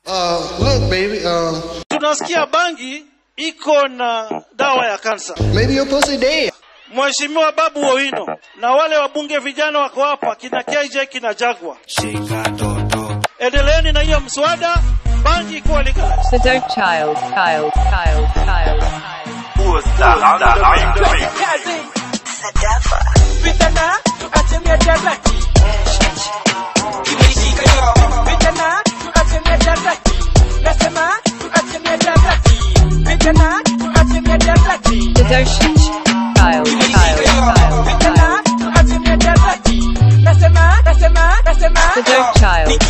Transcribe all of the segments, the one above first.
Look baby, tunasikia bangi iko na dawa ya kansa. maybe your pussy dead. Mheshimiwa Babu Owino na wale wabunge vijana wako hapa, kina KJ, kina Jagwa, endeleeni na hiyo mswada, bangi ikuwa legalized. The Dope Child. The Dope Child.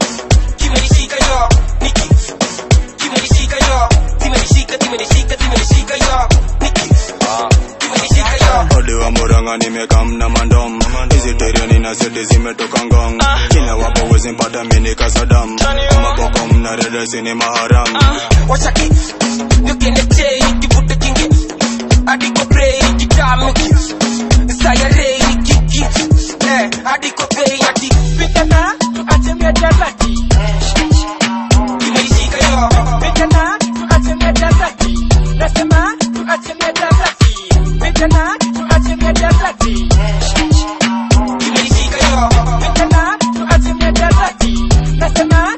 Odiwa muranga nimekam na mandom. Hizi teriani na seti zimetoka ngong. Kila wapo wezi mpata mini kasadam. Kama boko mna redesi ni maharam. Washaki, yukene chei, kivuta kingi. Adiko prey, kitame Saya rei, kiki. Adiko prey, ati. Pitana, achemia jazaki. Kimeishika yo. Pitana, achemia jazaki. Nasema, achemia jazaki. Pitana, achemia jazaki. Kimeishika yo. Pitana, achemia jazaki. Nasema.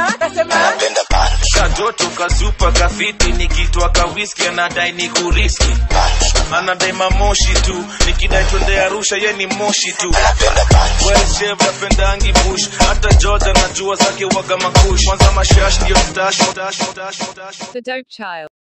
Kajoto kazupa kafiti nikitwa ka whisky anadai ni kuriski. Anadai mamoshi tu nikidai twende Arusha ye ni moshi tu. Well shave pendangi bush hata George anajua zake waga makush. Kwanza mashash ndio stash. The Dope Child.